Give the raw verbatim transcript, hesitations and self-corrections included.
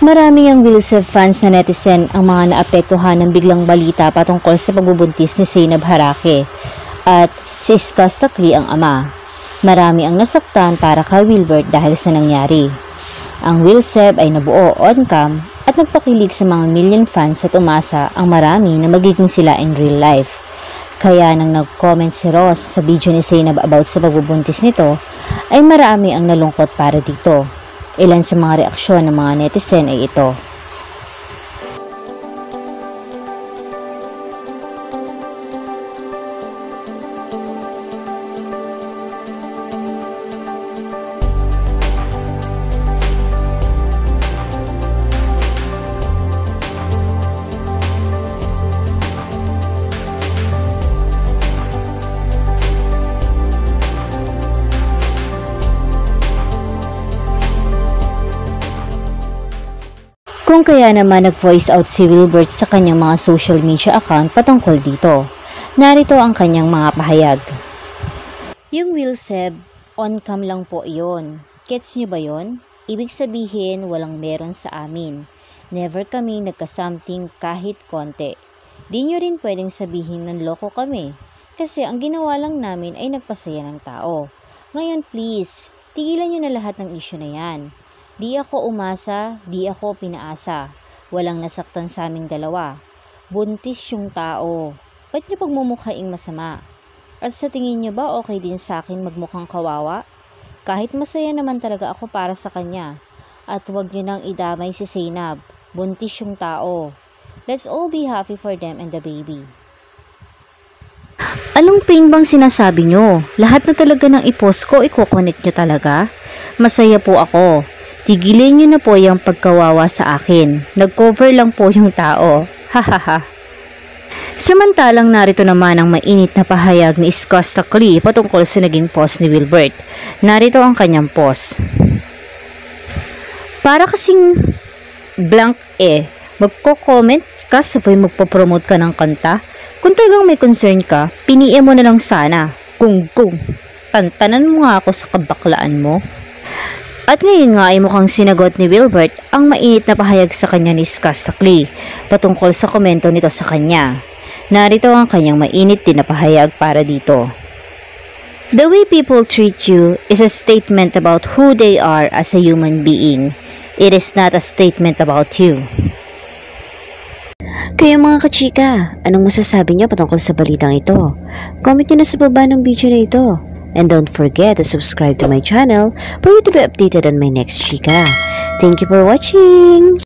Maraming ang Wilsef fans na netizen ang mga naapektuhan ng biglang balita patungkol sa pagbubuntis ni Zainab Harake at si Iska Sakli ang ama. Marami ang nasaktan para kay Wilbert dahil sa nangyari. Ang Wilsef ay nabuo on-cam at nagpakilig sa mga million fans at umasa ang marami na magiging sila in real life. Kaya nang nag-comment si Ross sa video ni Zainab about sa pagbubuntis nito, ay marami ang nalungkot para dito. Ilan sa mga reaksyon ng mga netizen ay ito. Kung kaya naman nag-voice out si Wilbert sa kanyang mga social media account patungkol dito. Narito ang kanyang mga pahayag. Yung Wilsef, on-cam lang po iyon. Gets nyo ba yon? Ibig sabihin walang meron sa amin. Never kami nagka-something kahit konti. Di nyo rin pwedeng sabihin nanloko kami. Kasi ang ginawa lang namin ay nagpasaya ng tao. Ngayon please, tigilan nyo na lahat ng issue na yan. Di ako umasa, di ako pinaasa. Walang nasaktan sa aming dalawa. Buntis yung tao. Ba't niyo pagmumukhaing masama? At sa tingin niyo ba okay din sa akin magmukhang kawawa? Kahit masaya naman talaga ako para sa kanya. At huwag niyo nang idamay si Zainab. Buntis yung tao. Let's all be happy for them and the baby. Anong pain bang sinasabi nyo? Lahat na talaga ng i-post ko, i-connect nyo talaga? Masaya po ako. Tigilin nyo na po yung pagkawawa sa akin. Nag-cover lang po yung tao. Hahaha. Samantalang narito naman ang mainit na pahayag ni Iska Sakli patungkol sa naging post ni Wilbert. Narito ang kanyang post. Para kasing blank eh, magko-comment ka sabay magpo-promote ka ng kanta. Kung talagang may concern ka, piniin mo na lang sana. Kung kung, tantanan mo nga ako sa kabaklaan mo. At ngayon nga ay mukhang sinagot ni Wilbert ang mainit na pahayag sa kanya ni Iska Sakli patungkol sa komento nito sa kanya. Narito ang kanyang mainit din na pahayag para dito. The way people treat you is a statement about who they are as a human being. It is not a statement about you. Kaya mga kachika, anong masasabi niyo patungkol sa balitang ito? Comment niyo na sa baba ng video na ito. And don't forget to subscribe to my channel for you to be updated on my next chika. Thank you for watching!